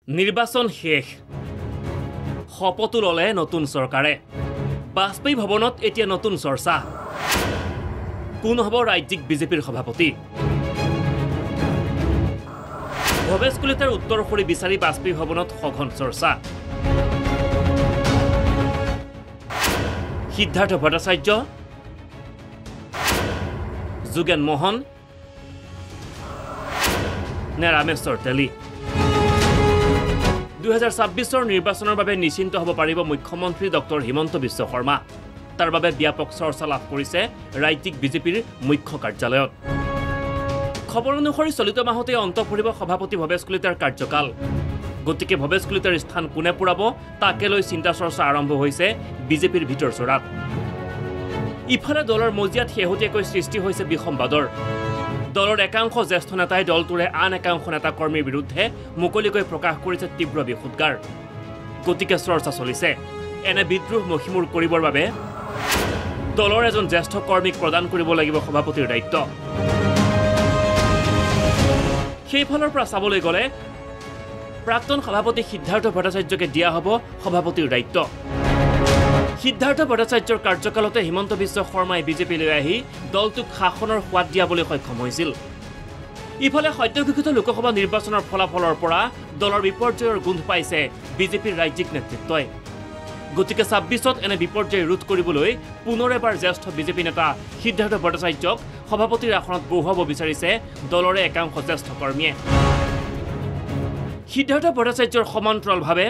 নিৰ্বাচন শেষ শপতো ললে নতুন চৰকাৰে বাজপেয়ী ভৱনত এতিয়া নতুন চৰ্চা কোন হ'ব ৰাজ্যিক বিজেপিৰ সভাপতি ভৱেশ কলিতাৰ উত্তৰ কৰি বিচাৰি বাজপেয়ী ভৱনত সঘন চৰ্চা সিদ্ধাৰ্থ ভট্টাচাৰ্য যোগেন মোহন নে ৰামেশ্বৰ তেলী 2026 নিৰ্বাচনৰ বাবে নিশ্চিন্ত হ'ব পাৰিব মুখ্যমন্ত্ৰী ডক্টৰ হিমন্ত বিশ্ব শৰ্মা তাৰ বাবে ব্যাপক চৰ্চা লাভ কৰিছে ৰাজ্যিক বিজেপিৰ মুখ্য কাৰ্যালয়ত খবৰ অনুসৰি চলিত মাহতে অন্ত পৰিব সভাপতি ভৱেশ কলিতাৰ কাৰ্যকাল গতিকে ভৱেশ কলিতাৰ স্থান কোনে পুৰাব তাকে লৈ চিন্তা চৰ্চা আৰম্ভ হৈছে বিজেপিৰ ভিতৰ চৰাত ইফালে দলৰ মজিয়াত শেহতীয়াকৈ সৃষ্টি হৈছে বিসম্বাদৰ দলৰ একাংশ জ্যেষ্ঠ নেতাই দলটোৰে আন একাংশ নেতা কৰ্মীৰ বিৰুদ্ধে মুকলিকৈ প্ৰকাশ কৰিছে তীব্ৰ বিক্ষোভগাৰ গতিকে চৰ্চা চলিছে এনে বিদ্ৰোহ মহিমূৰ কৰিবৰ বাবে দলৰ এজন জ্যেষ্ঠ কৰ্মীক প্ৰদান কৰিব লাগিব সভাপতিৰ দায়িত্ব সেইফালৰ পৰা চাবলৈ গ'লে প্ৰাক্তন সভাপতি সিদ্ধাৰ্থ ভট্টাচাৰ্যকে দিয়া হ'ব সভাপতিৰ দায়িত্ব সিদ্ধাৰ্থ ভট্টাচাৰ্যৰ কাৰ্যকালতে হিমন্ত বিশ্ব শৰ্মাই বিজেপিলৈ আহি দলটোক শাসনৰ সোৱাদ দিয়াবলৈ সক্ষম হৈছিল ইফালে সদ্যঘোষিত লোকসভা নিৰ্বাচনৰ ফলাফলৰ পৰা দলৰ বিপৰ্যয়ৰ গোন্ধ পাইছে বিজেপিৰ ৰাজ্যিক নেতৃত্বই গতিকে 26ত এনে বিপৰ্যয় ৰোধ কৰিবলৈ পুনৰ এবাৰ জ্যেষ্ঠ বিজেপি নেতা সিদ্ধাৰ্থ ভট্টাচাৰ্যক সভাপতিৰ আসনত বহুৱাব বিচাৰিছে দলৰে একাংশ জ্যেষ্ঠ কৰ্মীয়ে সিদ্ধাৰ্থ ভট্টাচাৰ্যৰ সমান্তৰালভাৱে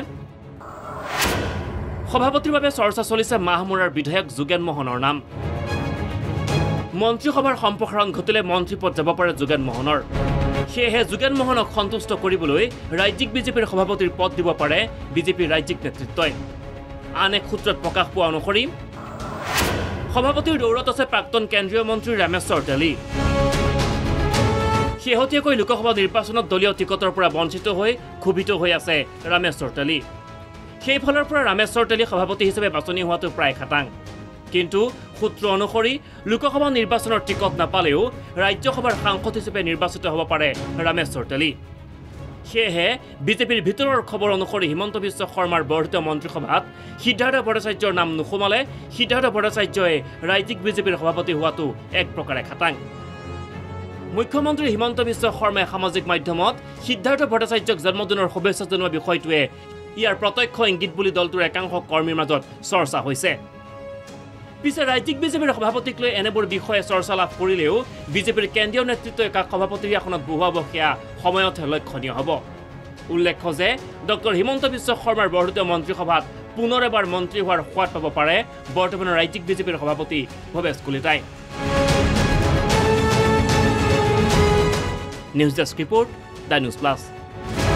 সভাপতিৰ বাবে চৰ্চা চলিছে মাহমুৰাৰ বিধায়ক যোগেন মোহনৰ নাম মন্ত্ৰীসভাৰ সম্প্ৰসাৰণ ঘটিলে মন্ত্ৰী পদ যাব পাৰে যোগেন মোহনৰ সেয়েহে যোগেন মোহনক সন্তুষ্ট কৰিবলৈ ৰাজ্যিক বিজেপিৰ সভাপতিৰ পদ দিব পাৰে বিজেপিৰ ৰাজ্যিক নেতৃত্বই আন এক সূত্ৰত প্ৰকাশ পোৱা অনুসৰি সভাপতিৰ দৌৰত আছে প্ৰাক্তন কেন্দ্ৰীয় মন্ত্ৰী ৰামেশ্বৰ তেলী শেহতীয়াকৈ লোকসভা নিৰ্বাচনত দলীয় টিকটৰ পৰা বঞ্চিত হৈ ক্ষোভিত হৈ আছে ৰামেশ্বৰ তেলী সেইফালৰ পৰা ৰামেশ্বৰ তেলী সভাপতি হিচাপে বাছনি হোৱাটো প্ৰায় খাটাং কিন্তু সূত্ৰ অনুসৰি লোকসভা নিৰ্বাচনৰ টিকট নাপালেও ৰাজ্যসভাৰ সাংসদ হিচাপে নিৰ্বাচিত হ'ব পাৰে ৰামেশ্বৰ তেলী সেয়েহে বিজেপিৰ ভিতৰৰ খবৰ অনুসৰি হিমন্ত বিশ্ব শৰ্মাৰ বৰ্ধিত মন্ত্ৰীসভাত সিদ্ধাৰ্থ ভট্টাচাৰ্যৰ নাম নুসুমালে সিদ্ধাৰ্থ ভট্টাচাৰ্যই ৰাজ্যিক বিজেপিৰ সভাপতি হোৱাটো এক প্ৰকাৰে খাটাং মুখ্যমন্ত্ৰী হিমন্ত বিশ্ব শৰ্মাই সামাজিক মাধ্যমত সিদ্ধাৰ্থ ভট্টাচাৰ্যক জন্মদিনৰ শুভেচ্ছা জনোৱা বিষয়টোৱে ইয়াৰ প্ৰত্যক্ষ ইংগিত বুলি দলটোৰ একাংশ কৰ্মীৰ মাজত চৰ্চা হৈছে পিছে ৰাজ্যিক বিজেপিৰ সভাপতিক লৈ এনেবোৰ বিষয়ে চৰ্চা লাভ কৰিলেও বিজেপিৰ কেন্দ্ৰীয় নেতৃত্বই কাক সভাপতিৰ আসনত বহুৱাব সেয়া সময়তহে লক্ষণীয় হ'ব উল্লেখ্য যে ডক্টৰ হিমন্ত বিশ্ব শৰ্মাৰ বৰ্ধিত মন্ত্ৰীসভাত পুনৰ এবাৰ মন্ত্ৰী হোৱাৰ সোৱাদ পাব পাৰে বৰ্তমানৰ ৰাজ্যিক বিজেপিৰ সভাপতি ভৱেশ কলিতাই news desk report the news plus